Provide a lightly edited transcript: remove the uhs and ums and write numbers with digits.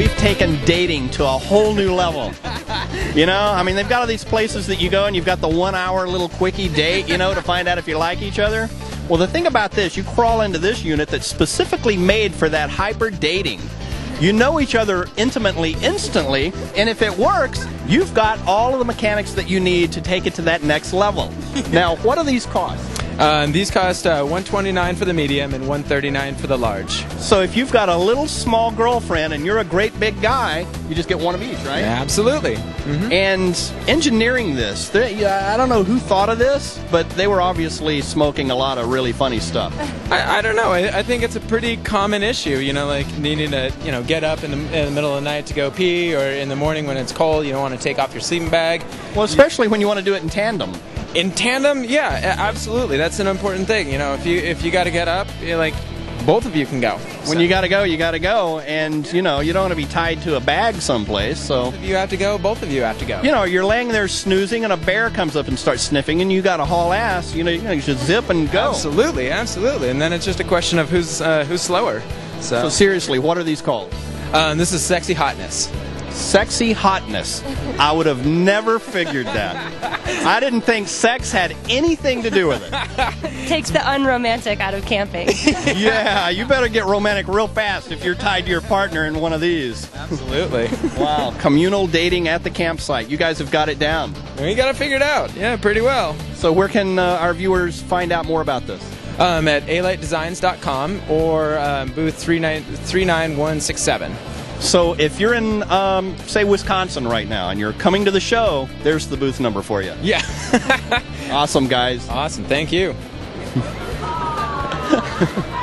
we've taken dating to a whole new level. You know, I mean, they've got all these places that you go and you've got the 1 hour little quickie date, you know, to find out if you like each other. Well, the thing about this, you crawl into this unit that's specifically made for that hyper dating. You know each other intimately, instantly, and if it works, you've got all of the mechanics that you need to take it to that next level. Now, what do these cost? These cost $129 for the medium and $139 for the large. So if you've got a little small girlfriend and you're a great big guy, you just get one of each, right? Yeah, absolutely. And engineering this, I don't know who thought of this, but they were obviously smoking a lot of really funny stuff. I don't know. I think it's a pretty common issue, you know, like needing to, you know, get up in the middle of the night to go pee, or in the morning when it's cold, you don't want to take off your sleeping bag. Well, especially when you want to do it in tandem. In tandem, yeah, absolutely. That's an important thing. You know, if you got to get up, like both of you can go. When you got to go, you got to go, and you know you don't want to be tied to a bag someplace. So if you have to go, both of you have to go. You know, you're laying there snoozing, and a bear comes up and starts sniffing, and you got to haul ass. You know, you should zip and go. Absolutely, absolutely. And then it's just a question of who's slower. So seriously, what are these called? This is Sexy Hotness. Sexy Hotness. I would have never figured that. I didn't think sex had anything to do with it. Takes the unromantic out of camping. Yeah, you better get romantic real fast if you're tied to your partner in one of these. Absolutely. Wow. Communal dating at the campsite. You guys have got it down. We got it figured out. Yeah, pretty well. So where can our viewers find out more about this? At alightdesigns.com or booth 39167. So if you're in, say, Wisconsin right now and you're coming to the show, there's the booth number for you. Yeah. Awesome, guys. Awesome. Thank you.